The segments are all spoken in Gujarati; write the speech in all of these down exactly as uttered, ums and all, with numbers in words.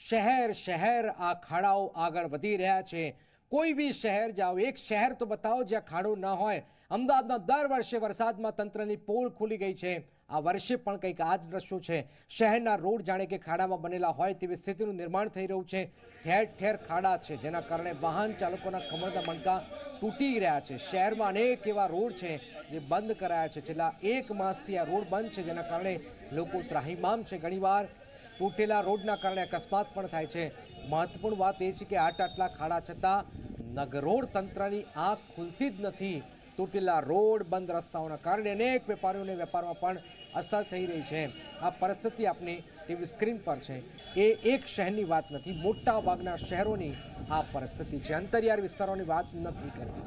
શહેર શહેર આ ખાડાઓ આગળ વધી રહ્યા છે। કોઈ બી શહેર જાઓ, એક શહેર તો બતાવો જ્યાં ખાડો ન હોય। અમદાવાદમાં દર વર્ષે વરસાદમાં તંત્રની પોલ ખુલી ગઈ છે। આ વર્ષે પણ કંઈક આ જ દ્રશ્યો છે। શહેરના રોડ જાણે કે ખાડામાં બનેલા હોય તેવી સ્થિતિનું નિર્માણ થઈ રહ્યું છે। ઠેર ઠેર ખાડા છે, જેના કારણે વાહન ચાલકોના કમરના મણકા તૂટી રહ્યા છે। શહેરમાં અનેક એવા રોડ છે જે બંધ કરાયા છે। છેલ્લા એક માસથી આ રોડ બંધ છે, જેના કારણે લોકો ત્રાહિમામ છે। ઘણીવાર તૂટેલા રોડના કારણે અકસ્માત પણ થાય છે। મહત્વપૂર્ણ વાત એ છે કે આટ આટલા ખાડા છતાં નગરોડ તંત્રની આંખ ખુલતી જ નથી। તૂટેલા રોડ, બંધ રસ્તાઓના કારણે અનેક વેપારીઓને વેપારમાં પણ અસર થઈ રહી છે। આ પરિસ્થિતિ આપની ટીવી સ્ક્રીન પર છે। એ એક શહેરની વાત નથી, મોટા ભાગના શહેરોની આ પરિસ્થિતિ છે। અંતરિયાળ વિસ્તારોની વાત નથી કરવી।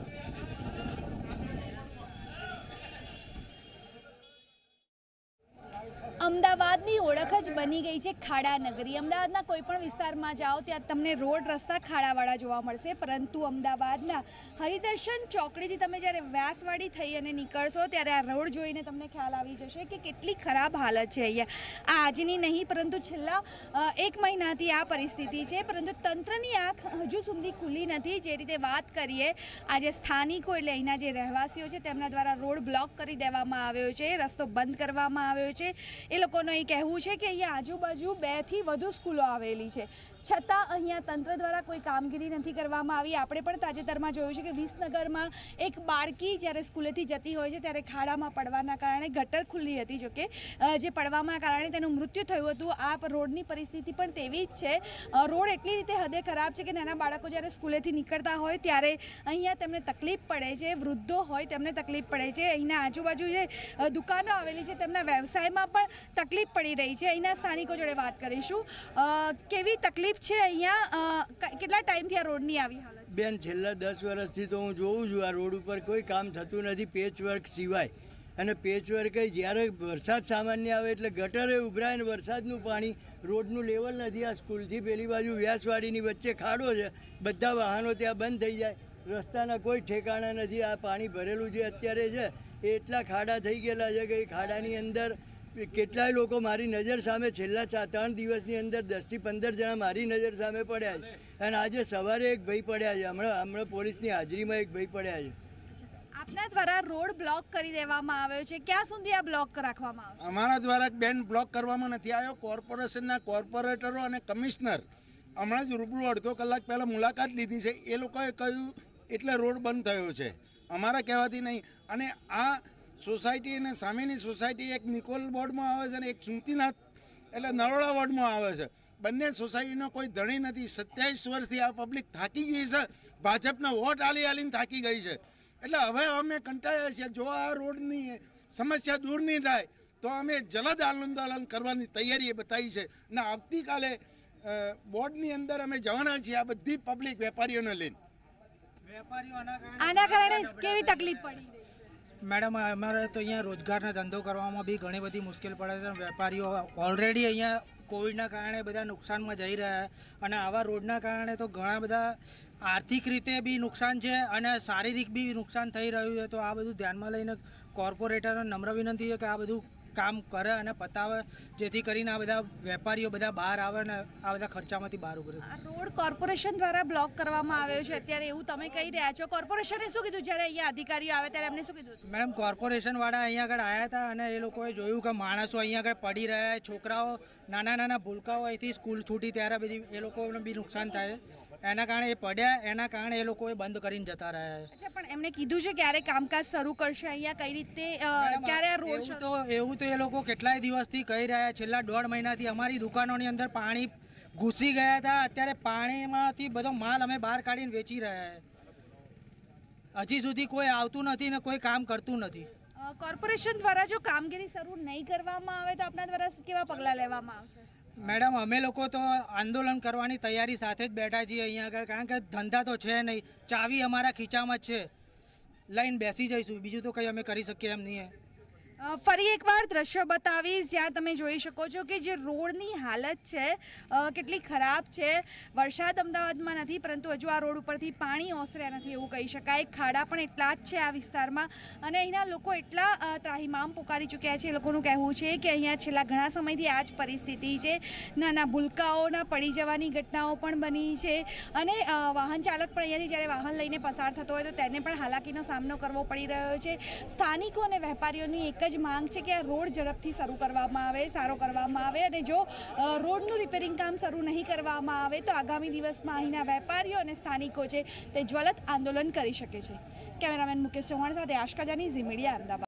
અમદાવાદની ઓળખ જ બની ગઈ છે ખાડા નગરી। અમદાવાદના કોઈ પણ વિસ્તારમાં જાઓ ત્યાં તમને રોડ રસ્તા ખાડાવાળા જોવા મળશે, પરંતુ અમદાવાદના હરિદર્શન ચોકડીથી તમે જ્યારે વ્યાસવાડી થઈ અને નીકળશો ત્યારે આ રોડ જોઈને તમને ખ્યાલ આવી જશે કે કેટલી ખરાબ હાલત છે અહીંયા। આ આજની નહીં પરંતુ છેલ્લા એક મહિનાથી આ પરિસ્થિતિ છે, પરંતુ તંત્રની આંખ હજુ સુધી ખુલી નથી। જે રીતે વાત કરીએ, આજે સ્થાનિકો એટલે અહીંના જે રહેવાસીઓ છે તેમના દ્વારા રોડ બ્લોક કરી દેવામાં આવ્યો છે, રસ્તો બંધ કરવામાં આવ્યો છે। એ લોકોનું એ કહેવું છે કે અહીંયા આજુબાજુ બેથી વધુ સ્કૂલો આવેલી છે, છતાં અહીંયા તંત્ર દ્વારા કોઈ કામગીરી નથી કરવામાં આવી। આપણે પણ તાજેતરમાં જોયું છે કે વિસનગરમાં એક બાળકી જ્યારે સ્કૂલેથી જતી હોય છે ત્યારે ખાડામાં પડવાના કારણે ગટર ખુલ્લી હતી, જોકે જે પડવાના કારણે તેનું મૃત્યુ થયું હતું। આ રોડની પરિસ્થિતિ પણ તેવી જ છે। રોડ એટલી રીતે હદે ખરાબ છે કે નાના બાળકો જ્યારે સ્કૂલેથી નીકળતા હોય ત્યારે અહીંયા તેમને તકલીફ પડે છે, વૃદ્ધો હોય તેમને તકલીફ પડે છે। અહીંના આજુબાજુ જે દુકાનો આવેલી છે તેમના વ્યવસાયમાં પણ તકલીફ પડી રહી છે। અહીંના સ્થાનિકો જોડે વાત કરીશું, કેવી તકલીફ છે અહીંયા, કેટલા ટાઈમથી આ રોડની આવી હાલત? બેન, છેલ્લા દસ વર્ષથી તો હું જોઉં છું આ રોડ ઉપર કોઈ કામ થતું નથી પેચવર્ક સિવાય। અને પેચવર્ક જ્યારે વરસાદ સામાન્ય આવે એટલે ગટરે ઉભરાય ને વરસાદનું પાણી, રોડનું લેવલ નથી। આ સ્કૂલથી પેલી બાજુ વ્યાસવાડીની વચ્ચે ખાડો છે, બધા વાહનો ત્યાં બંધ થઈ જાય, રસ્તાના કોઈ ઠેકાણા નથી। આ પાણી ભરેલું જે અત્યારે છે એ એટલા ખાડા થઈ ગયેલા છે કે એ ખાડાની અંદર કેટલાય લોકો મારી નજર સામે છેલ્લા ચાર ત્રણ દિવસની અંદર દસથી પંદર જણા મારી નજર સામે પડ્યા છે। અને આજે સવારે એક ભાઈ પડ્યા છે, હમણાં હમણાં પોલીસની હાજરીમાં એક ભાઈ પડ્યા છે। આપના દ્વારા રોડ બ્લોક કરી દેવામાં આવ્યો છે, ક્યાં સુધી આ બ્લોક રાખવામાં આવશે? અમારા દ્વારા બેન બ્લોક કરવામાં નથી આવ્યો। કોર્પોરેશનના કોર્પોરેટરો અને કમિશનર હમણાં જ રૂબરૂ અડધો કલાક પહેલાં મુલાકાત લીધી છે, એ લોકોએ કહ્યું એટલે રોડ બંધ થયો છે, અમારા કહેવાથી નહીં। અને આ સોસાયટી અને સામેની સોસાયટી એક નિકોલ વોર્ડમાં આવે છે અને એક સુંતીનાથ એટલે નરોડા વોર્ડમાં આવે છે। બંને સોસાયટીનો કોઈ ધણી નથી। સત્યાવીસ વર્ષથી આ પબ્લિક થાકી ગઈ છે, ભાજપના વોટ આલી આલીને થાકી ગઈ છે। એટલે હવે અમે કંટાળ્યા છીએ, જો આ રોડની સમસ્યા દૂર નહીં થાય તો અમે જલદ આંદોલન કરવાની તૈયારી બતાવી છે। અને આવતીકાલે બોર્ડની અંદર અમે જવાના છીએ આ બધી પબ્લિક વેપારીઓને લઈને। આના કારણે કેવી તકલીફ પડી? મેડમ, અમારે તો અહીંયા રોજગારનો ધંધો કરવામાં બી ઘણી બધી મુશ્કેલ પડે છે। વેપારીઓ ઓલરેડી અહીંયા કોવિડના કારણે બધા નુકસાનમાં જઈ રહ્યા, અને આવા રોડના કારણે તો ઘણા બધા આર્થિક રીતે બી નુકસાન છે અને શારીરિક બી નુકસાન થઈ રહ્યું છે। તો આ બધું ધ્યાનમાં લઈને કોર્પોરેટરને નમ્ર વિનંતી છે કે આ બધું કામ કરે અને પતાવે, જેથી કરીને આ બધા વેપારીઓ બધા બહાર આવે ને આ બધા ખર્ચામાંથી બહાર ઉભરે। રોડ કોર્પોરેશન દ્વારા બ્લોક કરવામાં આવ્યો છે અત્યારે, એવું તમે કહી રહ્યા છો। કોર્પોરેશને શું કીધું જ્યારે અહીંયા અધિકારીઓ આવે ત્યારે એમને શું કીધું? મેડમ, કોર્પોરેશનવાળા અહીંયા આગળ આવ્યા હતા અને એ લોકોએ જોયું કે માણસો અહીંયા આગળ પડી રહ્યા, છોકરાઓ નાના નાના ભૂલકાઓ અહીંથી સ્કૂલ છૂટી ત્યારે બધી એ લોકોને બી નુકસાન થાય, એના કારણે એ પડ્યા, એના કારણે એ લોકોએ બંધ કરીને જતા રહ્યા। અચ્છા, પણ એમને કીધું છે ક્યારે કામકાજ શરૂ કરશે અહીંયા, કઈ રીતે, ક્યારે આ રોડ? તો એવું તો એ લોકો કેટલાય દિવસથી કહી રહ્યા, છેલ્લા દોઢ મહિનાથી અમારી દુકાનોની અંદર પાણી ઘૂસી ગયા હતા, અત્યારે પાણીમાંથી બધો માલ અમે બહાર કાઢીને વેચી રહ્યા। હજી સુધી કોઈ આવતું નથી ને કોઈ કામ કરતું નથી। કોર્પોરેશન દ્વારા જો કામગીરી શરૂ નહીં કરવામાં આવે તો આપના દ્વારા કેવા પગલાં લેવામાં આવશે? મેડમ, અમે લોકો તો આંદોલન કરવાની તૈયારી સાથે જ બેઠા છીએ અહીંયા આગળ, કારણ કે ધંધા તો છે નહીં, ચાવી અમારા ખીચામાં જ છે, લઈને બેસી જઈશું, બીજું તો કંઈ અમે કરી શકીએ એમ નહીં। અ, ફરી એકવાર દ્રશ્ય બતાવીશ જ્યાં તમે જોઈ શકો છો કે જે રોડની હાલત છે અ, કેટલી ખરાબ છે. વરસાદ અમદાવાદમાં નથી પરંતુ હજુ આ રોડ ઉપરથી પાણી ઓસર્યા નથી એવું કહી શકાય. ખાડા પણ એટલા જ છે આ વિસ્તારમાં અને અહીંના લોકો એટલા અ, ત્રાહિમામ પુકારી ચૂક્યા છે. એ લોકોનું કહેવું છે કે અહીંયા છેલ્લા ઘણા સમયથી આ જ પરિસ્થિતિ છે. નાના ભૂલકાઓના પડી જવાની ઘટનાઓ પણ બની છે અને અ, વાહન ચાલક પણ અહીંયાથી જ્યારે વાહન લઈને પસાર થતો હોય તો તેને પણ હાલાકીનો સામનો કરવો પડી રહ્યો છે. સ્થાનિકો અને વેપારીઓની એક જ માંગ છે કે આ રોડ ઝડપથી શરૂ કરવામાં આવે, સારો કરવામાં આવે અને જો અ, રોડનું રિપેરિંગ કામ શરૂ નહીં કરવામાં આવે તો આગામી દિવસમાં અહીંના વેપારીઓ અને સ્થાનિકો છે તે જ્વલંત આંદોલન કરી શકે છે. કેમેરામેન મુકેશ ચૌહાણ સાથે આશકા જાની, ઝી મીડિયા, અમદાવાદ.